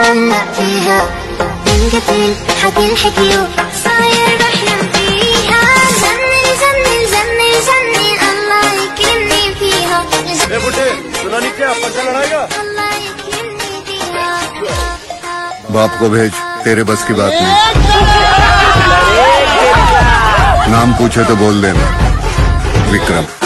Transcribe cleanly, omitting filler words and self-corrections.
مغمق فيها، من كتير حكي الحكي وصاير بحلم فيها. زني زني زني زني الله يكرمني فيها. सुना नहीं क्या पंचा लड़ाएगा? बाप को भेज, तेरे बस की बात नहीं। नाम पूछे तो बोल देना, विक्रम।